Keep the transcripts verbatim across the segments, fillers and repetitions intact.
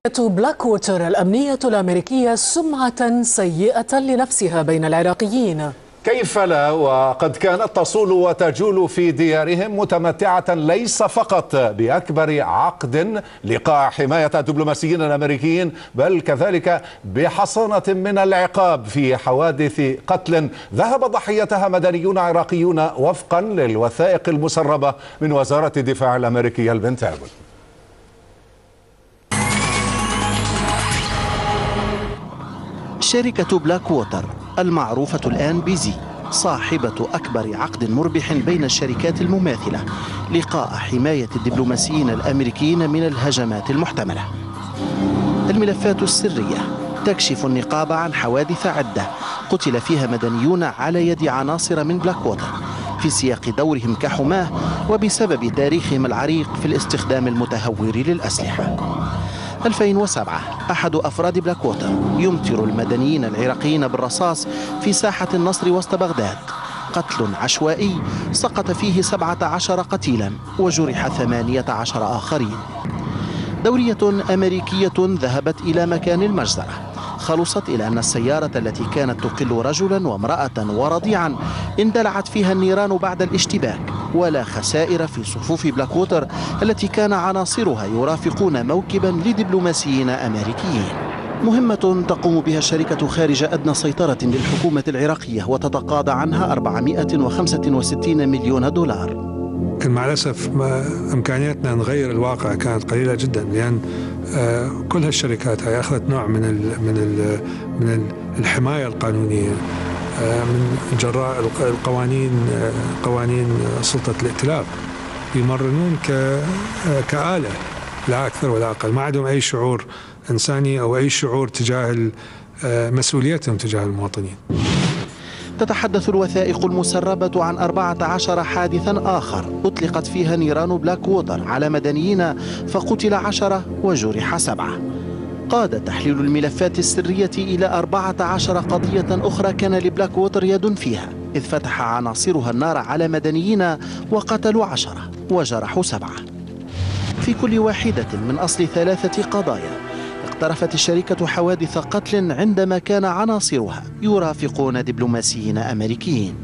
بلاك ووتر الأمنية الأمريكية سمعة سيئة لنفسها بين العراقيين. كيف لا، وقد كانت تصول وتجول في ديارهم متمتعة ليس فقط بأكبر عقد لقاع حماية الدبلوماسيين الأمريكيين، بل كذلك بحصانة من العقاب في حوادث قتل ذهب ضحيتها مدنيون عراقيون وفقا للوثائق المسربة من وزارة الدفاع الأمريكية البنتاغون. شركة بلاك ووتر المعروفة الآن بزي صاحبة أكبر عقد مربح بين الشركات المماثلة لقاء حماية الدبلوماسيين الأمريكيين من الهجمات المحتملة. الملفات السرية تكشف النقاب عن حوادث عدة قتل فيها مدنيون على يد عناصر من بلاك ووتر في سياق دورهم كحماة وبسبب تاريخهم العريق في الاستخدام المتهور للأسلحة. ألفين وسبعة أحد أفراد بلاك ووتر يمطر المدنيين العراقيين بالرصاص في ساحة النصر وسط بغداد، قتل عشوائي سقط فيه سبعة عشر قتيلا وجرح ثمانية عشر آخرين. دورية أمريكية ذهبت إلى مكان المجزرة خلصت إلى أن السيارة التي كانت تقل رجلا وامرأة ورضيعا اندلعت فيها النيران بعد الاشتباك، ولا خسائر في صفوف بلاك ووتر التي كان عناصرها يرافقون موكبا لدبلوماسيين أمريكيين. مهمة تقوم بها الشركة خارج أدنى سيطرة للحكومة العراقية وتتقاضى عنها أربعمائة وخمسة وستين مليون دولار. لكن مع الأسف ما إمكانياتنا نغير الواقع كانت قليلة جدا، لأن كل هالشركات هاي أخذت نوع من ال من ال من الحماية القانونية من جراء القوانين قوانين سلطة الائتلاف، يمرنون كآلة لا أكثر ولا أقل، ما عندهم أي شعور إنساني أو أي شعور تجاه مسؤوليتهم تجاه المواطنين. تتحدث الوثائق المسربة عن أربعة عشر حادثا آخر أطلقت فيها نيران بلاك ووتر على مدنيين فقتل عشرة وجرح سبعة. قاد تحليل الملفات السرية إلى أربعة عشر قضية أخرى كان لبلاك ووتر يد فيها، إذ فتح عناصرها النار على مدنيين وقتلوا عشرة وجرحوا سبعة. في كل واحدة من أصل ثلاثة قضايا اقترفت الشركة حوادث قتل عندما كان عناصرها يرافقون دبلوماسيين أمريكيين.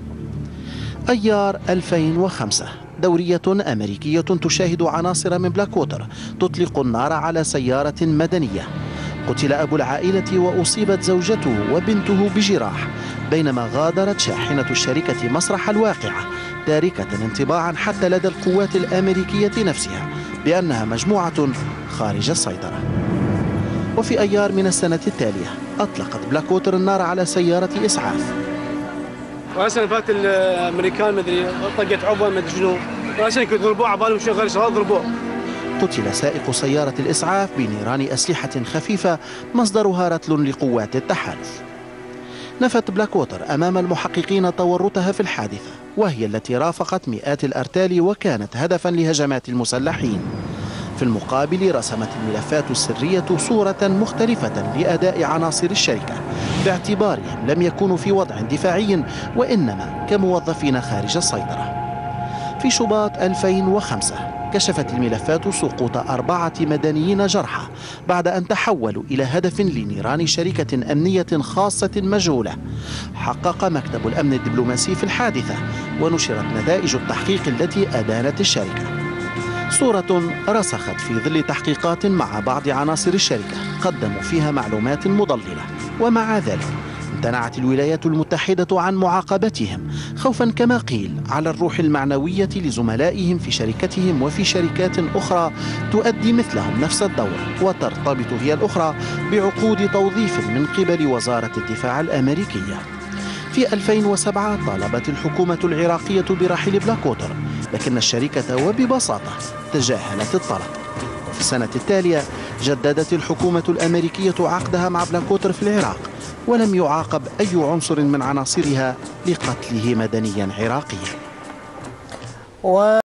أيار ألفين وخمسة دورية أمريكية تشاهد عناصر من بلاك ووتر تطلق النار على سيارة مدنية. قتل أبو العائلة وأصيبت زوجته وبنته بجراح بينما غادرت شاحنة الشركة مسرح الواقعة، تاركة انطباعا حتى لدى القوات الأمريكية نفسها بأنها مجموعة خارج السيطرة. وفي أيار من السنة التالية أطلقت بلاك ووتر النار على سيارة إسعاف. وهسه فات الأمريكان مدري طقت عبوة مدري شنو، وهسه يضربوه على بالهم شغال شغال ضربوه. قتل سائق سيارة الإسعاف بنيران أسلحة خفيفة مصدرها رتل لقوات التحالف. نفت بلاك ووتر أمام المحققين تورطها في الحادثة، وهي التي رافقت مئات الأرتال وكانت هدفا لهجمات المسلحين. في المقابل رسمت الملفات السرية صورة مختلفة لأداء عناصر الشركة باعتبارهم لم يكونوا في وضع دفاعي وإنما كموظفين خارج السيطرة. في شباط ألفين وخمسة كشفت الملفات سقوط أربعة مدنيين جرحى بعد أن تحولوا إلى هدف لنيران شركة أمنية خاصة مجهولة. حقق مكتب الأمن الدبلوماسي في الحادثة ونشرت نتائج التحقيق التي أدانت الشركة. صورة رسخت في ظل تحقيقات مع بعض عناصر الشركة قدموا فيها معلومات مضللة، ومع ذلك امتنعت الولايات المتحدة عن معاقبتهم خوفا كما قيل على الروح المعنوية لزملائهم في شركتهم وفي شركات أخرى تؤدي مثلهم نفس الدور وترتبط هي الأخرى بعقود توظيف من قبل وزارة الدفاع الأمريكية. في ألفين وسبعة طالبت الحكومة العراقية برحيل بلاك ووتر، لكن الشركة وببساطة تجاهلت الطلب. وفي السنة التالية جددت الحكومة الأمريكية عقدها مع بلاك ووتر في العراق، ولم يعاقب أي عنصر من عناصرها لقتله مدنيا عراقيا.